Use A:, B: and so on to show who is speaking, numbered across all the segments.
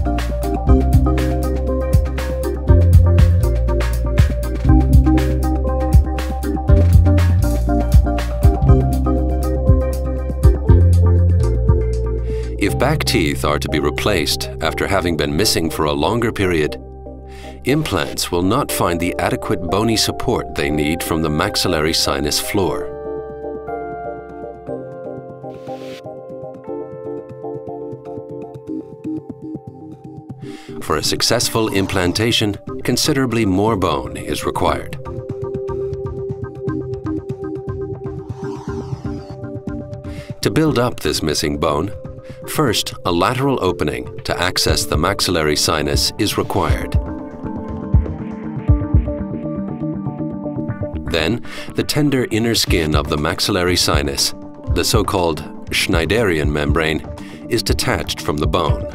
A: If back teeth are to be replaced after having been missing for a longer period, implants will not find the adequate bony support they need from the maxillary sinus floor. For a successful implantation, considerably more bone is required. To build up this missing bone, first, a lateral opening to access the maxillary sinus is required. Then, the tender inner skin of the maxillary sinus, the so-called Schneiderian membrane, is detached from the bone.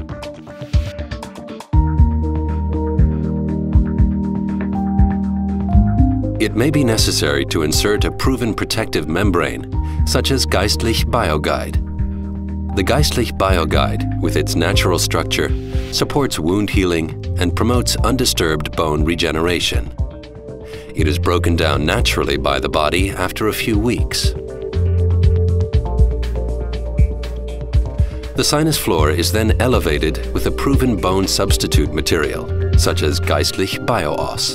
A: It may be necessary to insert a proven protective membrane, such as Geistlich Bioguide. The Geistlich Bioguide, with its natural structure, supports wound healing and promotes undisturbed bone regeneration. It is broken down naturally by the body after a few weeks. The sinus floor is then elevated with a proven bone substitute material, such as Geistlich Bioos.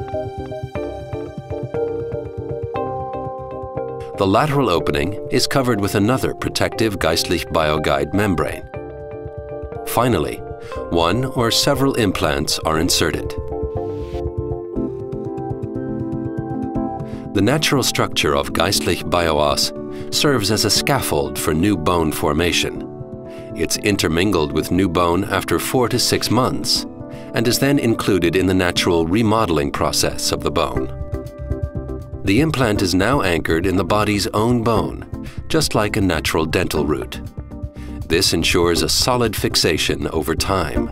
A: The lateral opening is covered with another protective Geistlich Bioguide membrane. Finally, one or several implants are inserted. The natural structure of Geistlich Bioos serves as a scaffold for new bone formation. It's intermingled with new bone after 4 to 6 months and is then included in the natural remodeling process of the bone. The implant is now anchored in the body's own bone, just like a natural dental root. This ensures a solid fixation over time.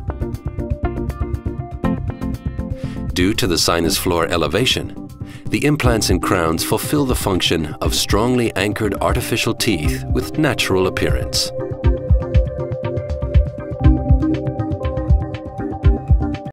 A: Due to the sinus floor elevation, the implants and crowns fulfill the function of strongly anchored artificial teeth with natural appearance.